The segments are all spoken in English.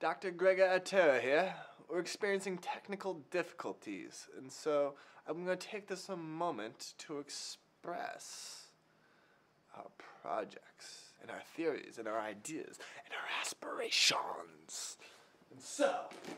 Dr. Gregor Atera here. We're experiencing technical difficulties, and so I'm going to take this a moment to express our projects, and our theories, and our ideas, and our aspirations. And so,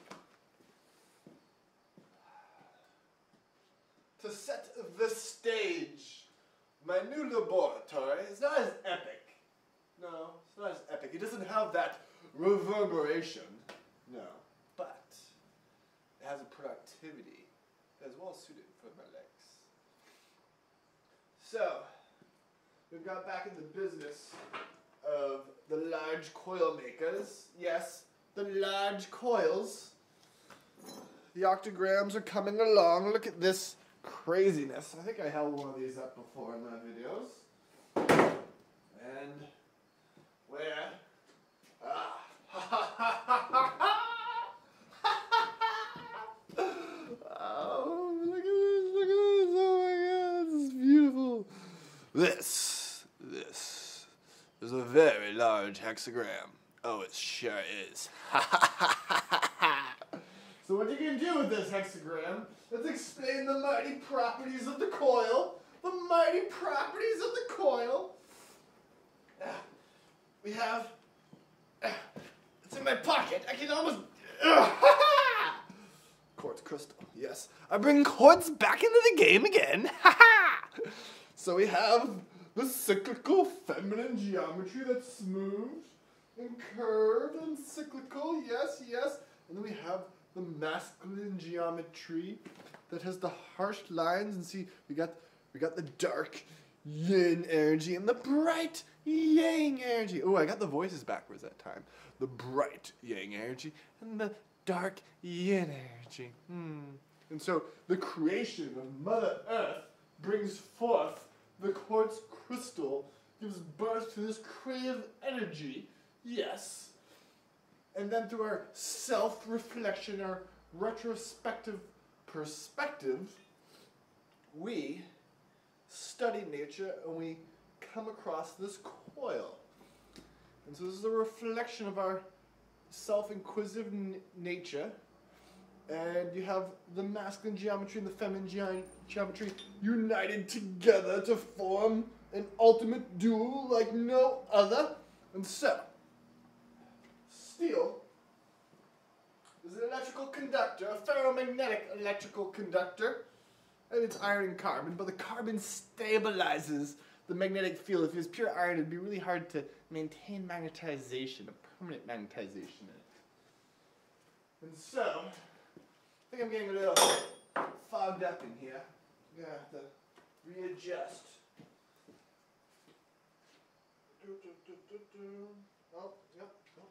to set the stage, my new laboratory is not as epic. No, it's not as epic. It doesn't have that reverberation. No. But it has a productivity that is well suited for my legs. So, we've got back in the business of the large coil makers. Yes, the large coils. The octograms are coming along. Look at this craziness. I think I held one of these up before in my videos. And where? Oh, look at this, oh my god, this is beautiful. This is a very large hexagram. Oh, it sure is. So what you can do with this hexagram, let's explain the mighty properties of the coil. The mighty properties of the coil. We have, it's in my pocket, I can almost, quartz crystal, yes. I bring quartz back into the game again, So we have the cyclical feminine geometry that's smooth and curved and cyclical, yes, yes. And then we have the masculine geometry that has the harsh lines, and see, we got the dark yin energy and the bright yang energy. Oh, I got the voices backwards that time. The bright yang energy and the dark yin energy. And so the creation of Mother Earth brings forth the quartz crystal, gives birth to this creative energy, yes. And then through our self-reflection, our retrospective perspective, we study nature and we come across this coil. And so this is a reflection of our self-inquisitive nature. And you have the masculine geometry and the feminine geometry united together to form an ultimate duel like no other. And so, steel is an electrical conductor, a ferromagnetic electrical conductor. And it's iron and carbon, but the carbon stabilizes the magnetic field. If it was pure iron, it'd be really hard to maintain magnetization, a permanent magnetization in it. And so, I think I'm getting a little fogged up in here. I'm gonna have to readjust. Oh, yep. Oh.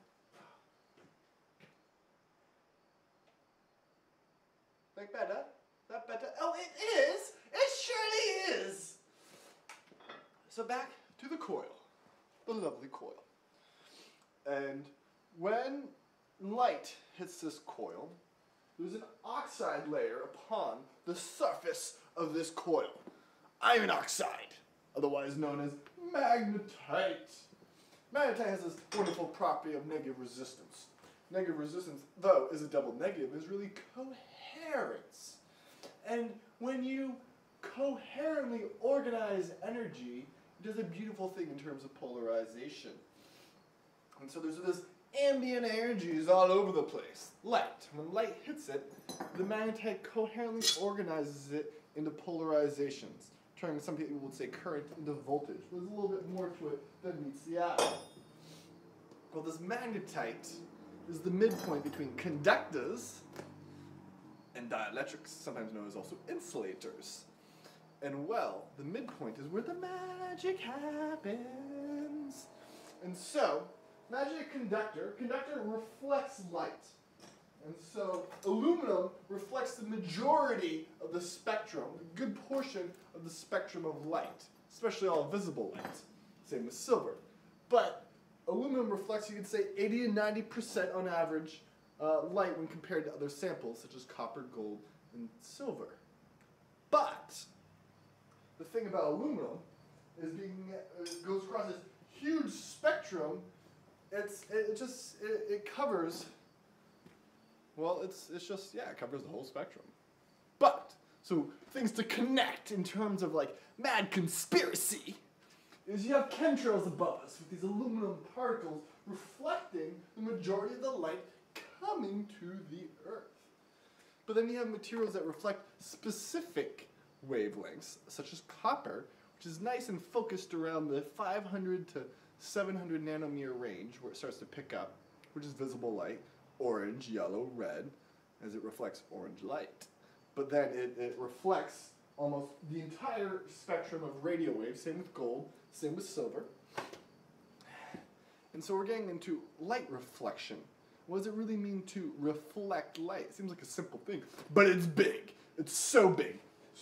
Like better? That better? Oh, it is! It surely is! So back to the coil. The lovely coil. And when light hits this coil, there's an oxide layer upon the surface of this coil. Iron oxide, otherwise known as magnetite. Magnetite has this wonderful property of negative resistance. Negative resistance, though, is a double negative, is really coherence. And when you coherently organize energy, it does a beautiful thing in terms of polarization. And so there's this ambient energies all over the place. Light. When light hits it, the magnetite coherently organizes it into polarizations. Turning, some people would say, current into voltage. There's a little bit more to it than meets the eye. Well, this magnetite is the midpoint between conductors and dielectrics, sometimes known as also insulators. And well, the midpoint is where the magic happens. And so, imagine a conductor. Conductor reflects light. And so, aluminum reflects the majority of the spectrum, a good portion of the spectrum of light, especially all visible light. Same with silver. But aluminum reflects, you could say, 80 to 90% on average light when compared to other samples, such as copper, gold, and silver. But the thing about aluminum is it goes across this huge spectrum. It covers Well, it's just, yeah, it covers the whole spectrum. But, so things to connect in terms of like mad conspiracy is you have chemtrails above us with these aluminum particles reflecting the majority of the light coming to the Earth. But then you have materials that reflect specific wavelengths, such as copper, which is nice and focused around the 500 to 700 nanometer range where it starts to pick up, which is visible light, orange, yellow, red, as it reflects orange light. But then it reflects almost the entire spectrum of radio waves, same with gold, same with silver. And so we're getting into light reflection. What does it really mean to reflect light? It seems like a simple thing, but it's big. It's so big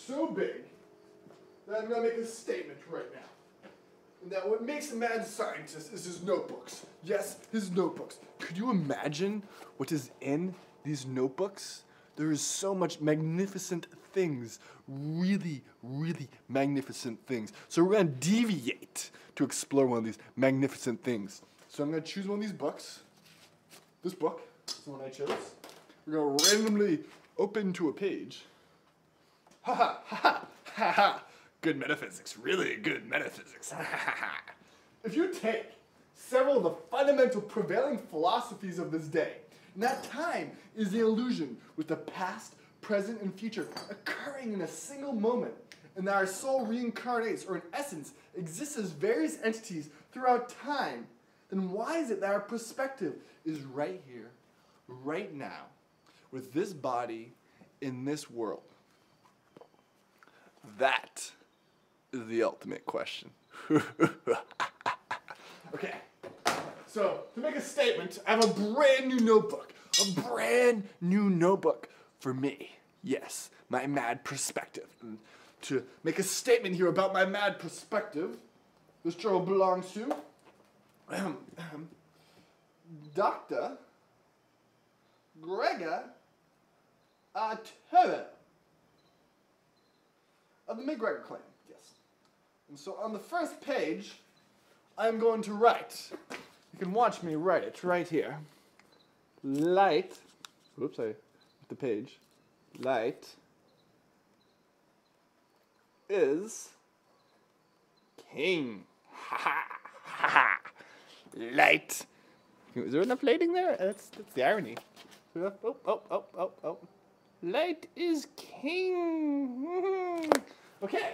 that I'm going to make a statement right now. And that what makes a mad scientist is his notebooks. Yes, his notebooks. Could you imagine what is in these notebooks? There is so much magnificent things. Really, really magnificent things. So we're going to deviate to explore one of these magnificent things. So I'm going to choose one of these books. This book is the one I chose. We're going to randomly open to a page. Ha ha ha ha ha ha. Good metaphysics, really good metaphysics. Ha ha ha. If you take several of the fundamental prevailing philosophies of this day, and that time is the illusion with the past, present, and future occurring in a single moment, and that our soul reincarnates, or in essence, exists as various entities throughout time, then why is it that our perspective is right here, right now, with this body in this world? That is the ultimate question. Okay, so to make a statement, I have a brand new notebook. A brand new notebook for me. Yes, my mad perspective. And to make a statement here about my mad perspective, this journal belongs to Dr. Gregor Arturo of the McGregor clan, yes. And so on the first page, I'm going to write. You can watch me write it right here. Light, whoops, I hit the page. Light is king. Ha ha ha ha. Light. Is there enough lighting there? That's the irony. Oh. Light is king. Okay.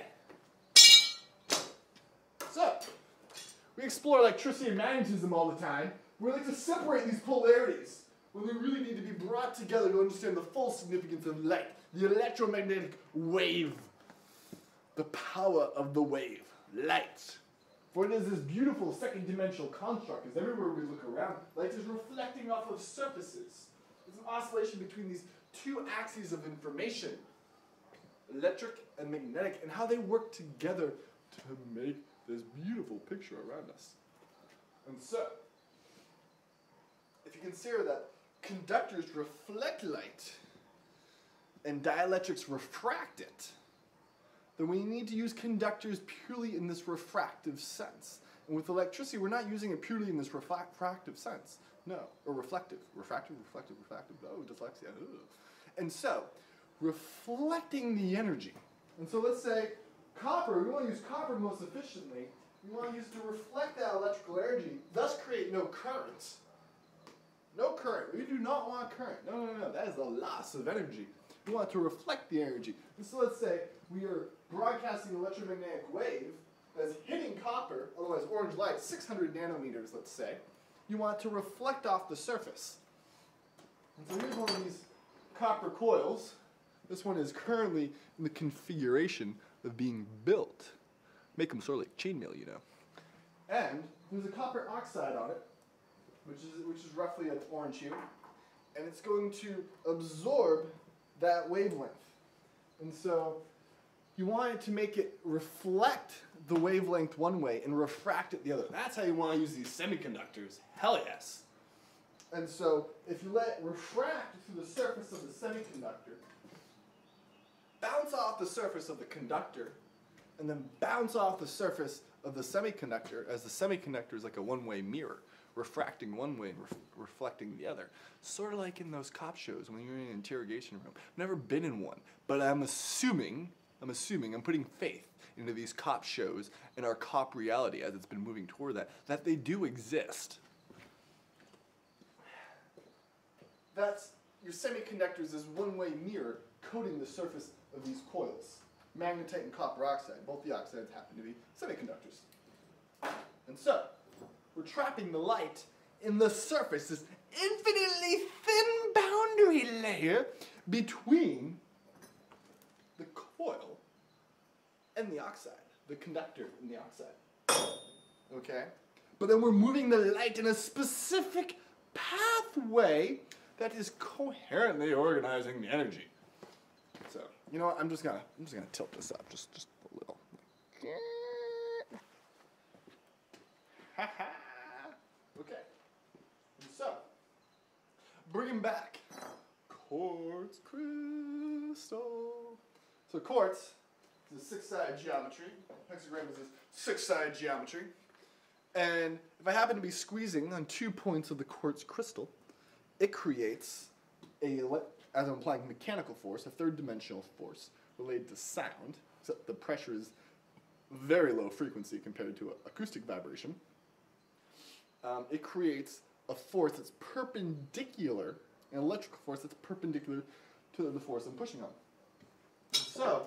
So, we explore electricity and magnetism all the time. We like to separate these polarities when they really need to be brought together to understand the full significance of light, the electromagnetic wave, the power of the wave, light. For it is this beautiful second-dimensional construct, as everywhere we look around, light is reflecting off of surfaces. It's an oscillation between these two axes of information, electric and magnetic, and how they work together to make this beautiful picture around us. And so, if you consider that conductors reflect light and dielectrics refract it, then we need to use conductors purely in this refractive sense. And with electricity, we're not using it purely in this refractive sense. No, or reflective. Refractive. Oh, dyslexia. Ugh. And so, reflecting the energy. And so let's say copper, we want to use copper most efficiently. We want to use it to reflect that electrical energy, thus create no current. No current. We do not want current. No. That is the loss of energy. We want to reflect the energy. And so let's say we are broadcasting an electromagnetic wave that's hitting copper, otherwise orange light, 600 nanometers, let's say. You want it to reflect off the surface. And so here's one of these copper coils. This one is currently in the configuration of being built. Make them sort of like chainmail, you know. And there's a copper oxide on it, which is roughly an orange hue, and it's going to absorb that wavelength. And so you want it to make it reflect the wavelength one way and refract it the other. That's how you want to use these semiconductors. Hell yes. And so if you let it refract through the surface of the semiconductor, bounce off the surface of the conductor, and then bounce off the surface of the semiconductor, as the semiconductor is like a one-way mirror, refracting one way and reflecting the other. Sort of like in those cop shows when you're in an interrogation room. I've never been in one, but I'm putting faith into these cop shows and our cop reality as it's been moving toward that they do exist. That's your semiconductors is one-way mirror coating the surface of these coils. Magnetite and copper oxide, both the oxides happen to be semiconductors. And so, we're trapping the light in the surface, this infinitely thin boundary layer between the coil and the oxide, the conductor and the oxide. Okay? But then we're moving the light in a specific pathway that is coherently organizing the energy. So, you know what? I'm just gonna tilt this up just a little. Okay. And so, bringing back quartz crystal. So quartz is a six-sided geometry. Hexagram is a six-sided geometry. And if I happen to be squeezing on 2 points of the quartz crystal, it creates as I'm applying mechanical force, a third-dimensional force related to sound, except the pressure is very low frequency compared to acoustic vibration. It creates a force that's perpendicular, an electrical force that's perpendicular to the force I'm pushing on. So,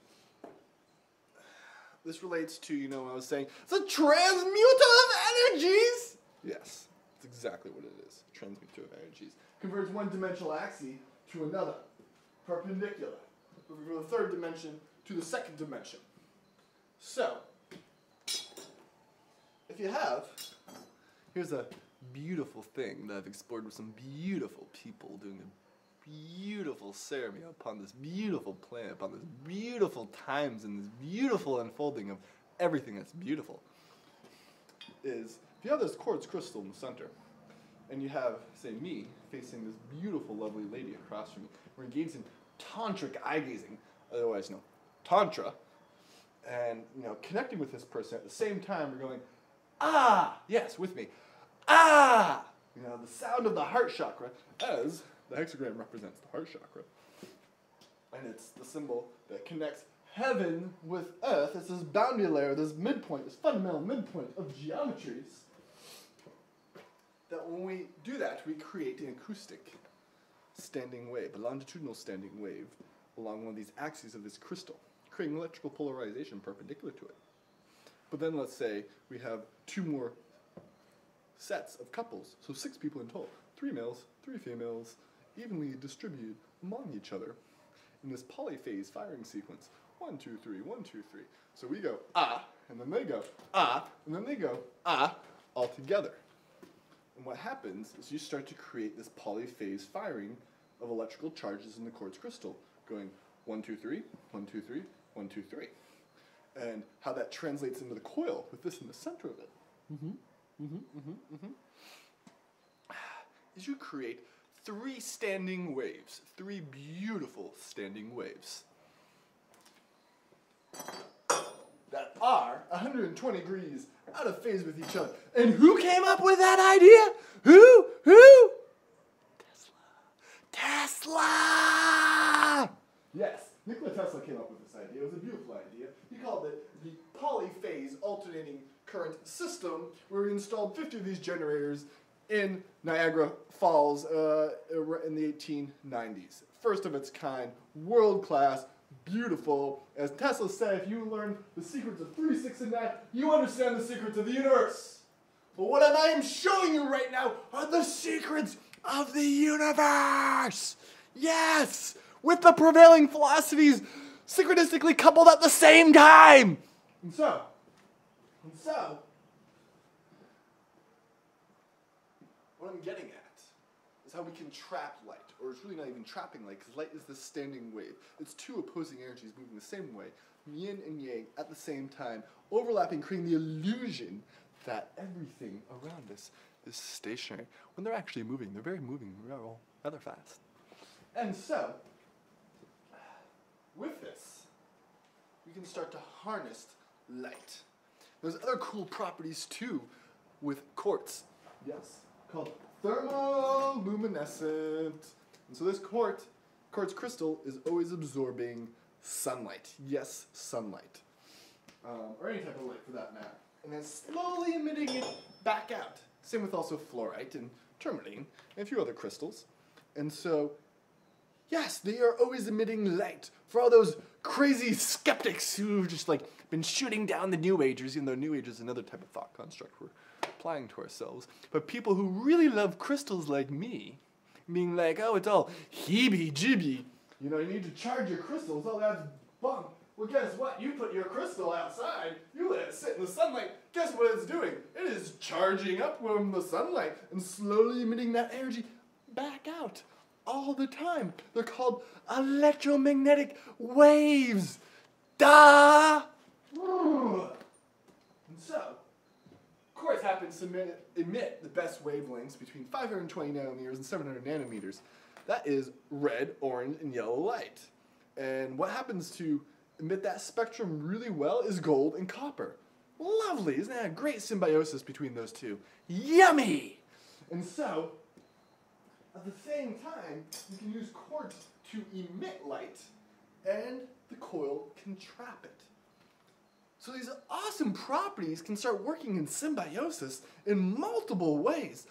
this relates to, what I was saying, it's a transmuter of energies! Yes, that's exactly what it is, transmuter of energies. Converts one-dimensional axis to another, perpendicular. Moving from the third dimension to the second dimension. So, if you have, here's a beautiful thing that I've explored with some beautiful people doing a beautiful ceremony upon this beautiful planet, upon this beautiful times and this beautiful unfolding of everything that's beautiful, is if you have this quartz crystal in the center, and you have, say, me facing this beautiful, lovely lady across from me, we're engaged in tantric eye gazing, otherwise known tantra, and connecting with this person at the same time. We're going, ah, yes, with me, ah, the sound of the heart chakra, as the hexagram represents the heart chakra, and it's the symbol that connects heaven with earth. It's this boundary layer, this midpoint, this fundamental midpoint of geometries. That when we do that, we create an acoustic standing wave, a longitudinal standing wave along one of these axes of this crystal, creating electrical polarization perpendicular to it. But then let's say we have 2 more sets of couples, so 6 people in total, 3 males, 3 females, evenly distributed among each other in this polyphase firing sequence. 1, 2, 3, 1, 2, 3. So we go ah, and then they go ah, and then they go ah, all together. And what happens is you start to create this polyphase firing of electrical charges in the quartz crystal, going 1, 2, 3, 1, 2, 3, 1, 2, 3. And how that translates into the coil with this in the center of it. Is you create 3 standing waves, 3 beautiful standing waves that are 120 degrees out of phase with each other. And who came up with that idea? Who? Tesla! Yes, Nikola Tesla came up with this idea. It was a beautiful idea. He called it the polyphase alternating current system, where he installed 50 of these generators in Niagara Falls in the 1890s. First of its kind, world-class, beautiful. As Tesla said, if you learn the secrets of 3, 6, and 9, you understand the secrets of the universe. But what I am showing you right now are the secrets of the universe. Yes, with the prevailing philosophies synchronistically coupled at the same time. And so, what I'm getting at is how we can trap light, or it's really not even trapping light, because light is this standing wave. It's 2 opposing energies moving the same way, yin and yang at the same time, overlapping, creating the illusion that everything around us is stationary. When they're actually moving, they're rather fast. And so, with this, we can start to harness light. There's other cool properties too with quartz Yes, called thermoluminescent. And so this quartz crystal is always absorbing sunlight. Yes, sunlight. Or any type of light for that matter. And then slowly emitting it back out. Same with also fluorite and tourmaline and a few other crystals. And so, yes, they are always emitting light for all those crazy skeptics who've just like been shooting down the New Agers, even though New Age is another type of thought construct we're applying to ourselves. But people who really love crystals like me, being like, oh, it's all heebie-jeebie. You know, you need to charge your crystals. Oh, that's bunk. Well, guess what? You put your crystal outside, you let it sit in the sunlight. Guess what it's doing? It is charging up from the sunlight and slowly emitting that energy back out all the time. They're called electromagnetic waves. Duh! And so, quartz happens to emit the best wavelengths between 520 nanometers and 700 nanometers. That is red, orange, and yellow light. And what happens to emit that spectrum really well is gold and copper. Lovely, isn't that a great symbiosis between those two? Yummy! And so, at the same time, you can use quartz to emit light, and the coil can trap it. So these awesome properties can start working in symbiosis in multiple ways,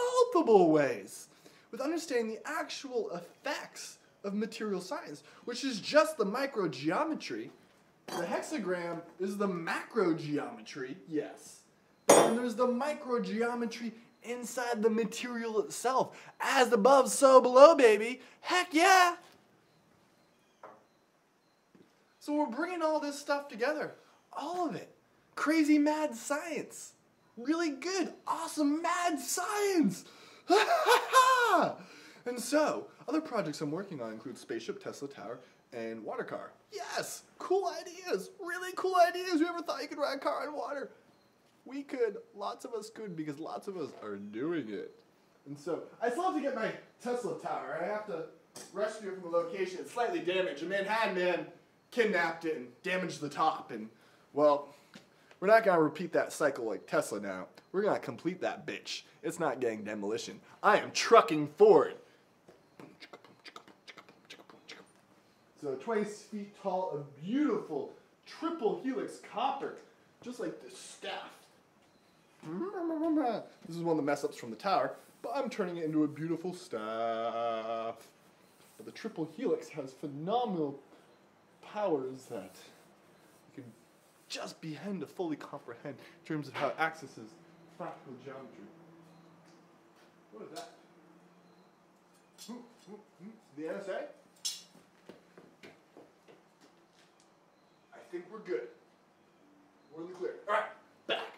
with understanding the actual effects of material science, which is just the microgeometry. The hexagram is the macrogeometry, yes. And there's the microgeometry inside the material itself. As above, so below, baby. Heck yeah! So we're bringing all this stuff together. All of it. Crazy mad science. Really good, awesome mad science. And so, other projects I'm working on include Spaceship, Tesla Tower, and Water Car. Yes, cool ideas, really cool ideas. Who ever thought you could ride a car on water? We could, lots of us could, because lots of us are doing it. And so, I still have to get my Tesla Tower. I have to rescue it from the location. It's slightly damaged. A Manhattan man kidnapped it and damaged the top. And, well, we're not going to repeat that cycle like Tesla now. We're going to complete that bitch. It's not getting demolition. I am trucking forward. So 20 feet tall, a beautiful triple helix copper, just like this staff. This is one of the mess ups from the tower, but I'm turning it into a beautiful staff. But the triple helix has phenomenal powers that you can just begin to fully comprehend in terms of how it accesses practical geometry. What is that? The NSA? I think we're good. We're in the clear. All right, back.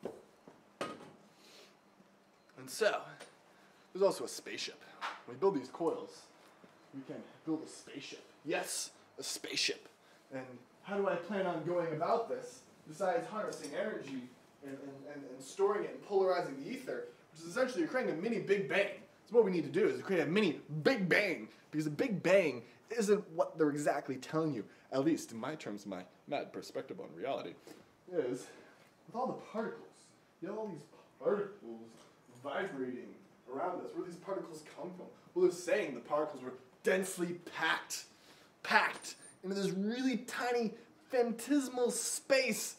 And so, there's also a spaceship. When we build these coils, we can build a spaceship. Yes, a spaceship. And how do I plan on going about this, besides harnessing energy and storing it and polarizing the ether, which is essentially you're creating a mini Big Bang. So what we need to do is create a mini Big Bang, because a Big Bang isn't what they're exactly telling you, at least in my terms, my mad perspective on reality, is with all the particles, you have all these particles vibrating around us. Where do these particles come from? Well, they're saying the particles were densely packed into this really tiny phantasmal space.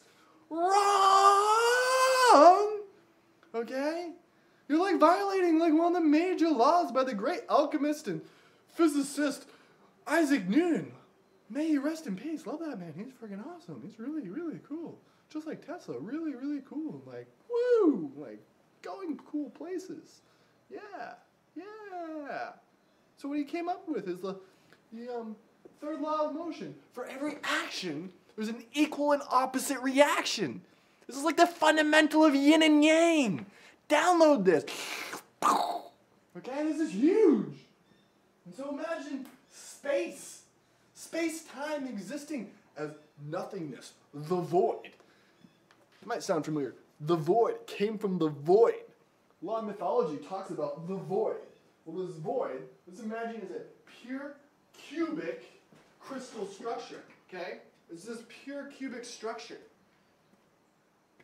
Wrong! Okay? You're like violating like one of the major laws by the great alchemist and physicist Isaac Newton. May he rest in peace. Love that man. He's freaking awesome. He's really, really cool. Just like Tesla. Really, really cool. Like, woo! Like, going cool places. Yeah. Yeah. So what he came up with is the third law of motion. For every action, there's an equal and opposite reaction. This is like the fundamental of yin and yang. Download this. Okay, this is huge. And so imagine space. Space-time existing as nothingness, the void. It might sound familiar. The void came from the void. A lot of mythology talks about the void. Well, this void, let's imagine is a pure cubic crystal structure, okay? It's this pure cubic structure.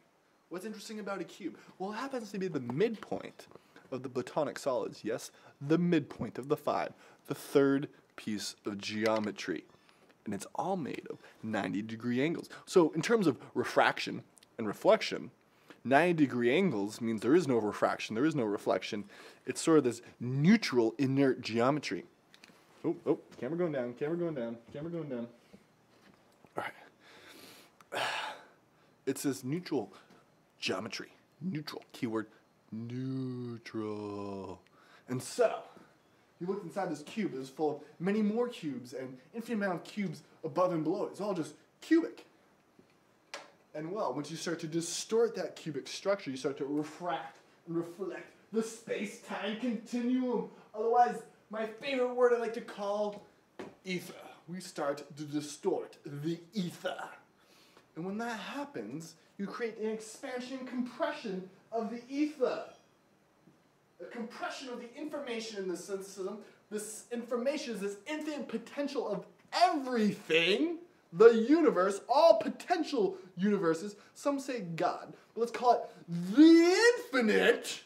What's interesting about a cube? Well, it happens to be the midpoint of the Platonic solids. Yes, the midpoint of the five, the third piece of geometry. And it's all made of 90-degree angles. So in terms of refraction and reflection, 90-degree angles means there is no refraction, there is no reflection. It's sort of this neutral, inert geometry. Oh, camera going down, camera going down, camera going down. All right. It's this neutral geometry. Neutral, keyword, neutral. And so, you look inside this cube that is full of many more cubes and infinite amount of cubes above and below it. It's all just cubic. And well, once you start to distort that cubic structure, you start to refract and reflect the space-time continuum. Otherwise, my favorite word I like to call ether. We start to distort the ether. And when that happens, you create an expansion and compression of the ether. A compression of the information in the system. This information is this infinite potential of everything, the universe, all potential universes. Some say God, but let's call it the infinite,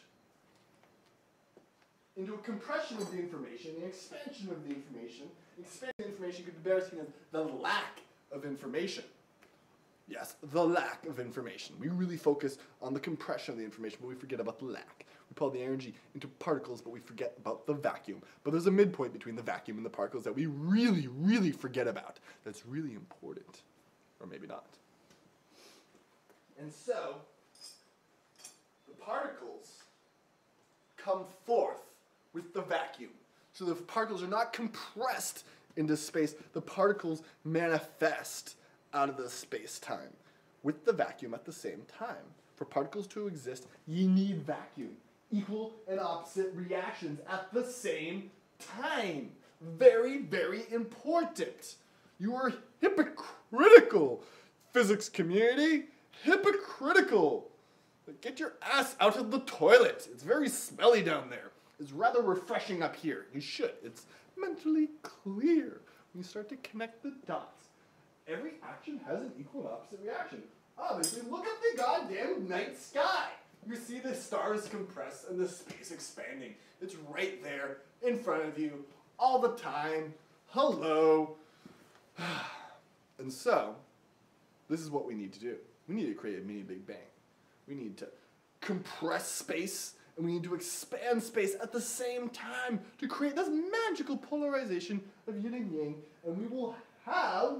into a compression of the information, an expansion of the information. Expansion of the information could be better seen as the lack of information. Yes, the lack of information. We really focus on the compression of the information, but we forget about the lack. We pull the energy into particles, but we forget about the vacuum. But there's a midpoint between the vacuum and the particles that we really, really forget about. That's really important. Or maybe not. And so, the particles come forth with the vacuum. So the particles are not compressed into space. The particles manifest out of the space-time with the vacuum at the same time. For particles to exist, you need vacuum. Equal and opposite reactions at the same time. Very, very important. You are hypocritical, physics community. Hypocritical. Get your ass out of the toilet. It's very smelly down there. It's rather refreshing up here. You should. It's mentally clear. When you start to connect the dots, every action has an equal and opposite reaction. Obviously, look at the goddamn night sky. You see the stars compress and the space expanding. It's right there in front of you all the time. Hello. And so, this is what we need to do. We need to create a mini Big Bang. We need to compress space and we need to expand space at the same time to create this magical polarization of yin and yang, and we will have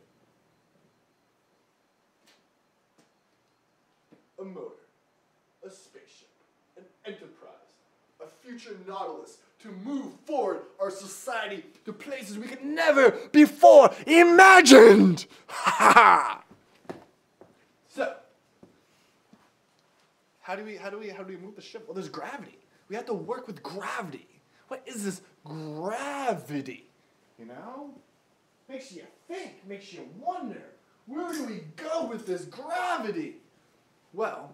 a motor, a spaceship, an enterprise, a future Nautilus to move forward our society to places we could never before imagined. Ha ha! So, how do we move the ship? Well, there's gravity. We have to work with gravity. What is this gravity? You know? Makes you think, makes you wonder. Where do we go with this gravity? Well,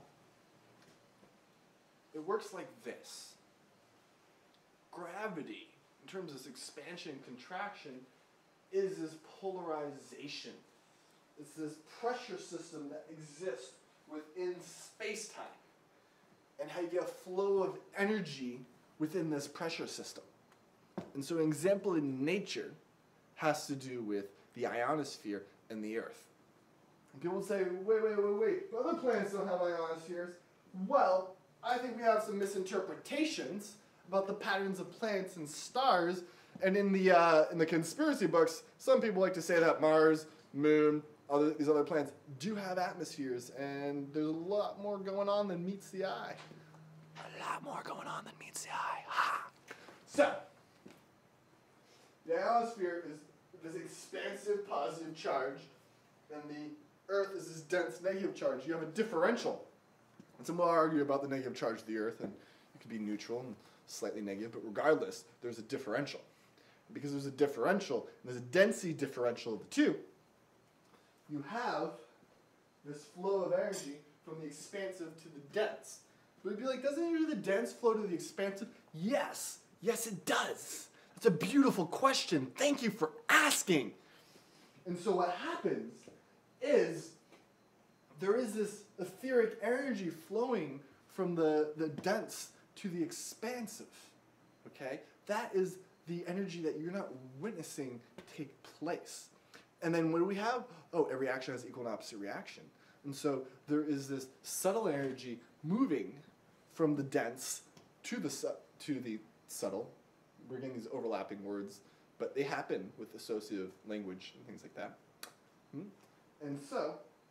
it works like this. Gravity, in terms of this expansion and contraction, is this polarization. It's this pressure system that exists within space-time, and how you get a flow of energy within this pressure system. And so an example in nature has to do with the ionosphere and the Earth. And people say, wait, other planets don't have ionospheres. Well, I think we have some misinterpretations about the patterns of planets and stars, and in the conspiracy books, some people like to say that Mars, Moon, these other planets do have atmospheres, and there's a lot more going on than meets the eye. A lot more going on than meets the eye. Ha! So, the ionosphere is this expansive positive charge, and the Earth is this dense negative charge. You have a differential. And some will argue about the negative charge of the Earth, and it could be neutral and slightly negative, but regardless, there's a differential. Because there's a differential, and there's a density differential of the two, you have this flow of energy from the expansive to the dense. But it'd be like, doesn't usually the dense flow to the expansive? Yes. Yes, it does. That's a beautiful question. Thank you for asking. And so what happens is there is this etheric energy flowing from the dense to the expansive. Okay? That is the energy that you're not witnessing take place. And then what do we have? Oh, every action has equal and opposite reaction. And so there is this subtle energy moving from the dense to the subtle. We're getting these overlapping words, but they happen with associative language and things like that. And so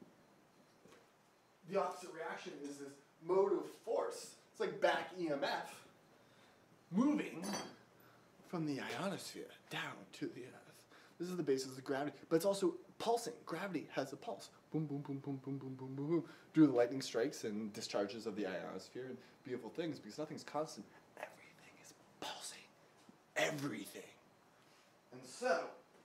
the opposite reaction is this motive force. It's like back EMF moving from the ionosphere down to the earth. This is the basis of gravity, but it's also pulsing. Gravity has a pulse. Boom, boom, boom, boom, boom, boom, boom, boom, boom. Due to the lightning strikes and discharges of the ionosphere and beautiful things, because nothing's constant. Everything is pulsing. Everything. And so,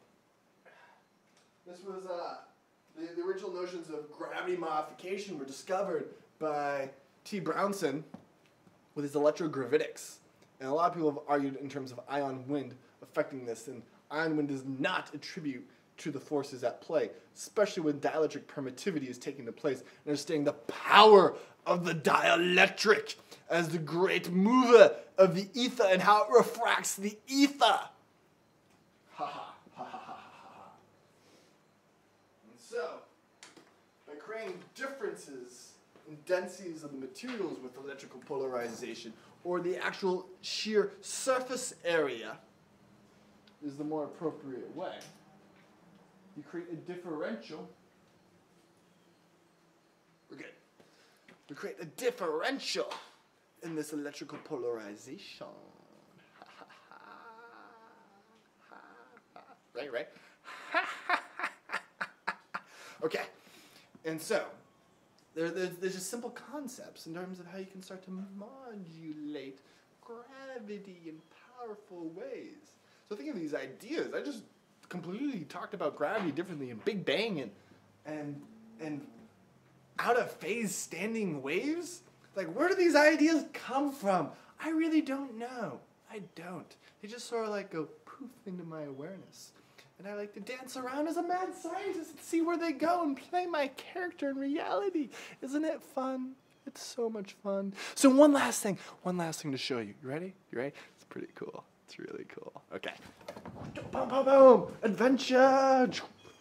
this was the original notions of gravity modification were discovered by T. Brownson with his electrogravitics. And a lot of people have argued in terms of ion wind affecting this, and ion wind does not attribute to the forces at play, especially when dielectric permittivity is taking place, and understanding the power of the dielectric as the great mover of the ether and how it refracts the ether. Ha ha ha ha ha ha. And so, by creating differences in densities of the materials with electrical polarization, or the actual sheer surface area is the more appropriate way. You create a differential. We're good. We create a differential in this electrical polarization. Right? Okay. And so, there's just simple concepts in terms of how you can start to modulate gravity in powerful ways. So think of these ideas. I just completely talked about gravity differently and Big Bang and out of phase standing waves. Like, where do these ideas come from? I really don't know. I don't. They just sort of like go poof into my awareness. And I like to dance around as a mad scientist and see where they go and play my character in reality. Isn't it fun? It's so much fun. So one last thing to show you. You ready? You ready? It's pretty cool. It's really cool. Okay. Boom, boom, boom. Adventure.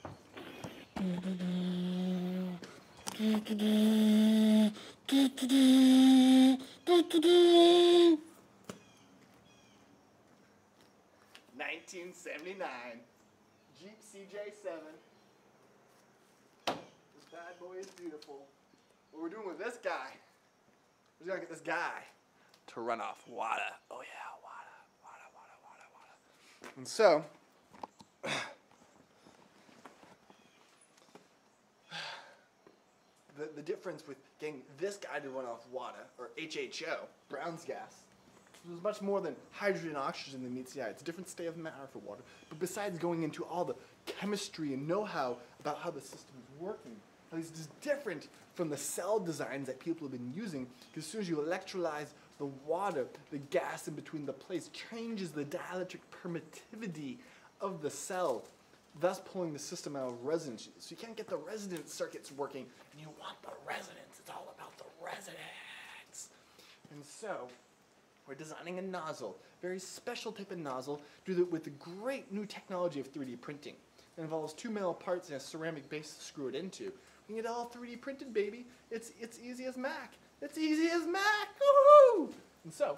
1979. Jeep CJ7. This bad boy is beautiful. What we're doing with this guy, we're gonna get this guy to run off water. Oh yeah, water. And so, the difference with getting this guy to run off water, or HHO, Brown's gas, there's much more than hydrogen and oxygen that meets the eye. It's a different state of matter for water. But besides going into all the chemistry and know-how about how the system is working, it's just different from the cell designs that people have been using, because as soon as you electrolyze the water, the gas in between the plates changes the dielectric permittivity of the cell, thus pulling the system out of resonance. So you can't get the resonance circuits working, and you want the resonance. It's all about the resonance. And so, we're designing a nozzle, very special type of nozzle, with the great new technology of 3D printing. It involves two metal parts and a ceramic base to screw it into. We get it all 3D printed, baby. It's easy as Mac. It's easy as Mac. Woohoo! And so,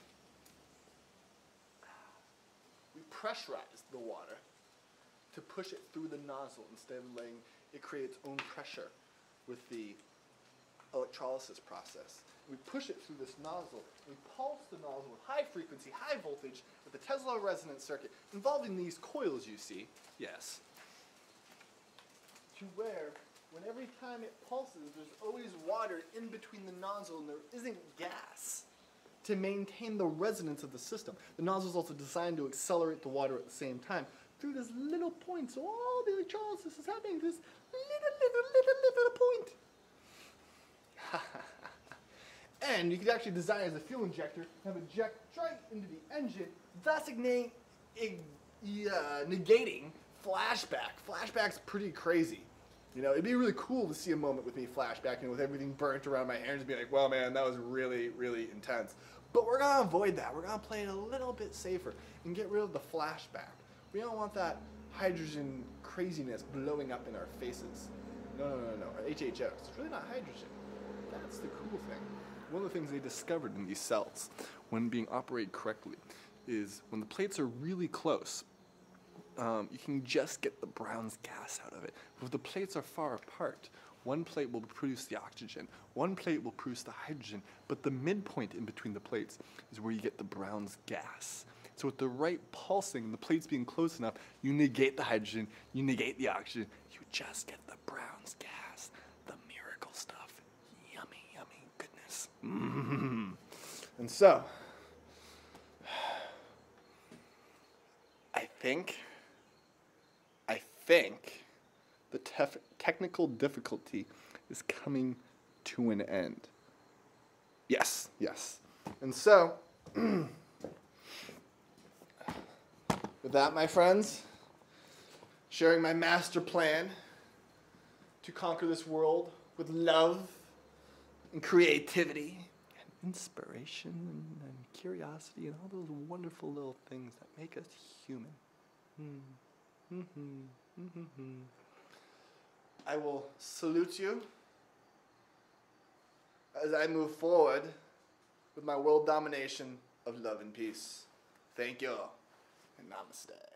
we pressurize the water to push it through the nozzle instead of letting it create its own pressure with the electrolysis process. We push it through this nozzle. We pulse the nozzle with high frequency, high voltage, with the Tesla resonance circuit involving these coils you see. Yes. To where, when every time it pulses, there's always water in between the nozzle and there isn't gas to maintain the resonance of the system. The nozzle is also designed to accelerate the water at the same time through this little point. So all the electrolysis is happening through this little point. And you could actually design it as a fuel injector and have it inject straight into the engine, thus negating flashback. Flashback's pretty crazy. You know, it'd be really cool to see a moment with me flashbacking with everything burnt around my hair and just be like, well, man, that was really, really intense. But we're going to avoid that. We're going to play it a little bit safer and get rid of the flashback. We don't want that hydrogen craziness blowing up in our faces. No. Or HHO. It's really not hydrogen. That's the cool thing. One of the things they discovered in these cells when being operated correctly is when the plates are really close, you can just get the Brown's gas out of it. But if the plates are far apart, one plate will produce the oxygen, one plate will produce the hydrogen, but the midpoint in between the plates is where you get the Brown's gas. So with the right pulsing, the plates being close enough, you negate the hydrogen, you negate the oxygen, you just get the Brown's gas, the miracle stuff. Yummy, yummy goodness. And so, I think the technical difficulty is coming to an end. Yes. And so, with that, my friends, sharing my master plan to conquer this world with love and creativity and inspiration and curiosity and all those wonderful little things that make us human. I will salute you as I move forward with my world domination of love and peace. Thank you, and namaste.